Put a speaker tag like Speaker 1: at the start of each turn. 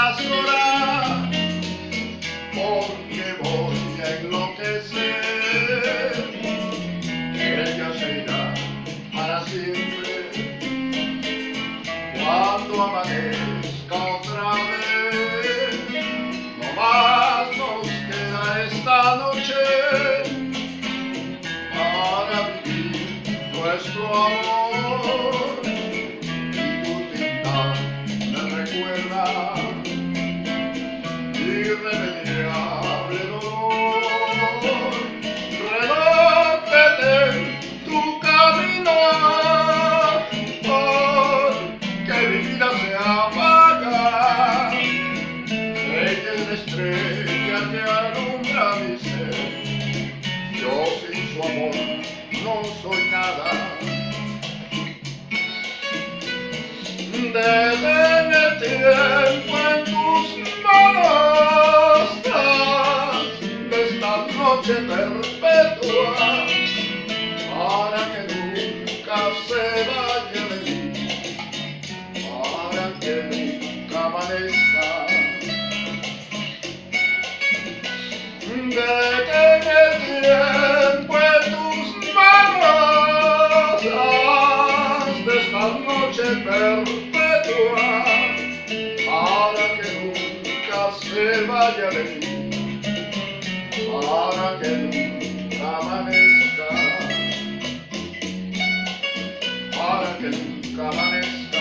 Speaker 1: las horas, porque voy a enloquecer. Ella se irá para siempre cuando amanezca otra vez. No más nos queda esta noche para vivir nuestro amor. Y tu tinta me recuerda irremediable dolor. Reloj detén tu caminar, porque mi vida se apaga. Ella es la estrella que alumbra mi ser. Yo sin su amor no soy nada. Detén el tiempo en tus manos, de esta noche perpetua, para que nunca se vaya de mí, para que nunca amanezca. Detén el tiempo en tus manos, de esta noche perpetua, para que nunca se vaya de mí, para que nunca amanezca, para que nunca amanezca.